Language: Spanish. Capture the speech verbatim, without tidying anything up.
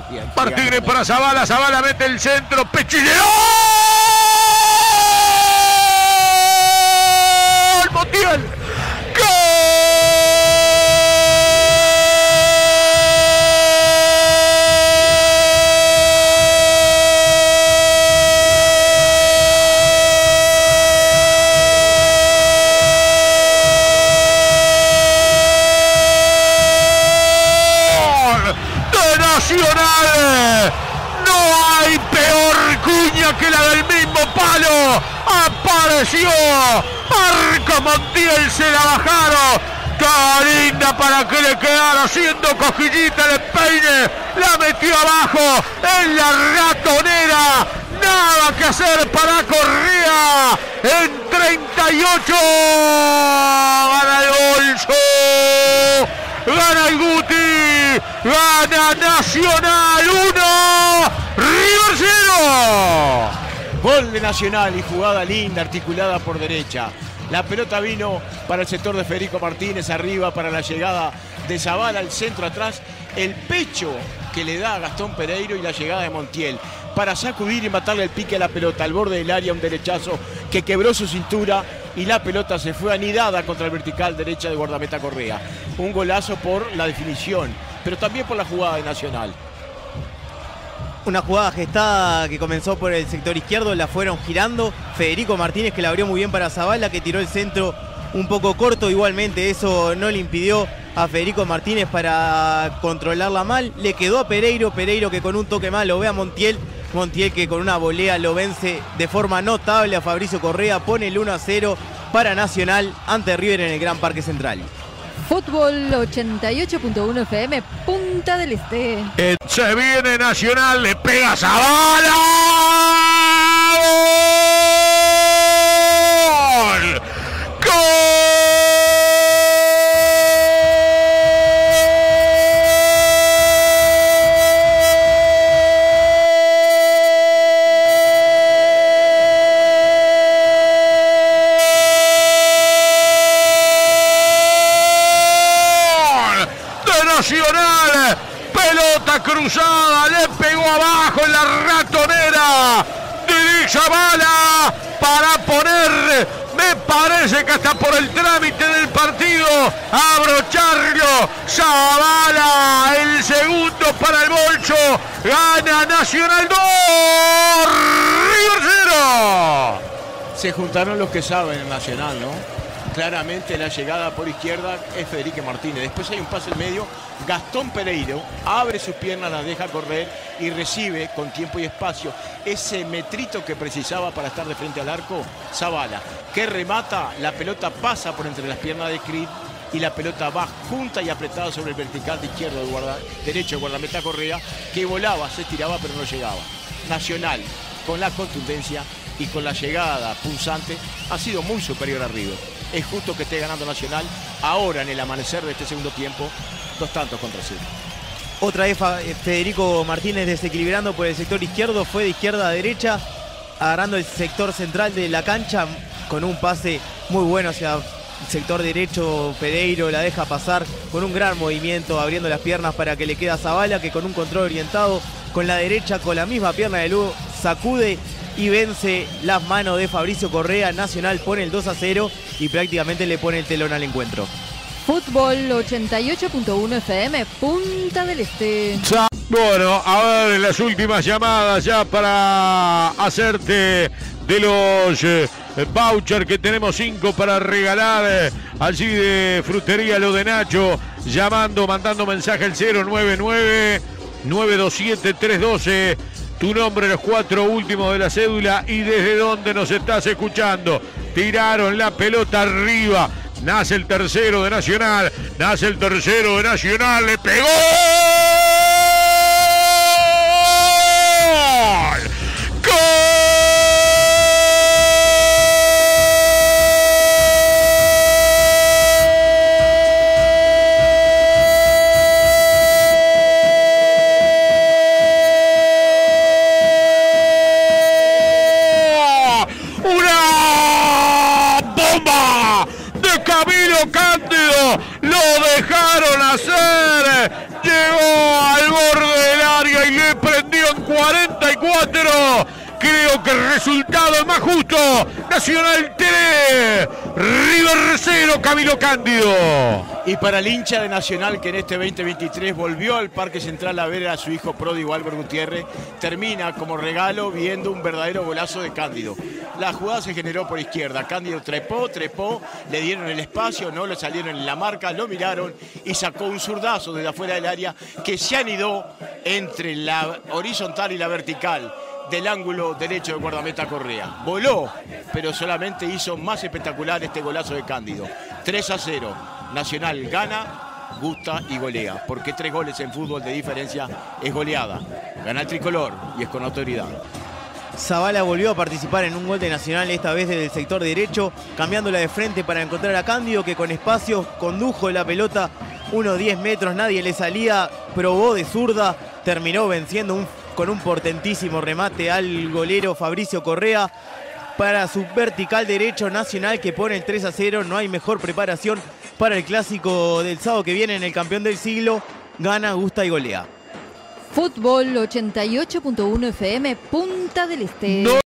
Martínez para Zavala, Zavala mete el centro, Pechileo. ¡Gol! Montiel. Nacional, no hay peor cuña que la del mismo palo, apareció, Marco Montiel, se la bajaron, toda linda para que le quedara haciendo cosquillita de peine, la metió abajo en la ratonera, nada que hacer para Correa, en treinta y ocho, gana el bolso. Gana el Guti, gana Nacional uno, River cero. Gol de Nacional y jugada linda, articulada por derecha. La pelota vino para el sector de Federico Martínez, arriba para la llegada de Zavala, al centro atrás. El pecho que le da a Gastón Pereiro y la llegada de Montiel para sacudir y matarle el pique a la pelota al borde del área, un derechazo que quebró su cintura y la pelota se fue anidada contra el vertical derecha de guardameta Correa. Un golazo por la definición, pero también por la jugada de Nacional. Una jugada gestada que comenzó por el sector izquierdo, la fueron girando. Federico Martínez, que la abrió muy bien para Zavala, que tiró el centro un poco corto. Igualmente eso no le impidió a Federico Martínez para controlarla mal. Le quedó a Pereiro, Pereiro que con un toque mal lo ve a Montiel. Montiel que con una volea lo vence de forma notable a Fabricio Correa. Pone el uno a cero para Nacional ante River en el Gran Parque Central. Fútbol ochenta y ocho punto uno F M, Punta del Este. Eh, se viene Nacional, le pega Zavala. ¡Gol! ¡Gol! Nacional, pelota cruzada, le pegó abajo en la ratonera de Zavala para poner, me parece que hasta por el trámite del partido, abrocharlo. Zavala, el segundo para el bolso, gana Nacional dos, River cero. Se juntaron los que saben en Nacional, ¿no? Claramente la llegada por izquierda es Federico Martínez. Después hay un pase en medio. Gastón Pereiro abre sus piernas, las deja correr y recibe con tiempo y espacio ese metrito que precisaba para estar de frente al arco. Zavala, que remata, la pelota pasa por entre las piernas de Creed y la pelota va junta y apretada sobre el vertical de izquierdo, de guarda, derecho de guardameta Correa, que volaba, se estiraba pero no llegaba. Nacional, con la contundencia y con la llegada punzante, ha sido muy superior a River. Es justo que esté ganando Nacional ahora en el amanecer de este segundo tiempo, dos tantos contra cero. Otra vez Federico Martínez desequilibrando por el sector izquierdo, fue de izquierda a derecha, agarrando el sector central de la cancha con un pase muy bueno hacia el sector derecho. Pereiro la deja pasar con un gran movimiento, abriendo las piernas para que le quede a Zavala, que con un control orientado con la derecha, con la misma pierna de Lugo, sacude y vence las manos de Fabricio Correa. Nacional pone el dos a cero y prácticamente le pone el telón al encuentro. Fútbol ochenta y ocho punto uno F M, Punta del Este. Bueno, a ver las últimas llamadas ya para hacerte de los eh, vouchers que tenemos cinco para regalar eh, allí de Frutería Lo de Nacho, llamando, mandando mensaje al cero nueve nueve, nueve dos siete, tres uno dos, tu nombre, los cuatro últimos de la cédula y desde dónde nos estás escuchando. Tiraron la pelota arriba, nace el tercero de Nacional, nace el tercero de Nacional, le pegó. Cándido, lo dejaron hacer, llegó al borde del área y le prendió en cuarenta y cuatro. Creo que el resultado es más justo. Nacional tres, River cero, Camilo Cándido. Y para el hincha de Nacional que en este veinte veintitrés volvió al Parque Central a ver a su hijo pródigo Álvaro Gutiérrez, termina como regalo viendo un verdadero golazo de Cándido. La jugada se generó por izquierda. Cándido trepó, trepó, le dieron el espacio, no le salieron en la marca, lo miraron y sacó un zurdazo desde afuera del área que se anidó entre la horizontal y la vertical del ángulo derecho de guardameta Correa. Voló, pero solamente hizo más espectacular este golazo de Cándido. tres a cero. Nacional gana, gusta y golea. Porque tres goles en fútbol de diferencia es goleada. Gana el tricolor y es con autoridad. Zavala volvió a participar en un gol de Nacional, esta vez desde el sector derecho, cambiándola de frente para encontrar a Cándido, que con espacio condujo la pelota unos diez metros, nadie le salía, probó de zurda, terminó venciendo un, con un portentísimo remate al golero Fabricio Correa para su vertical derecho. Nacional que pone el tres a cero, no hay mejor preparación para el clásico del sábado que viene en el campeón del siglo, gana, gusta y golea. Fútbol ochenta y ocho punto uno F M, Punta del Este. No.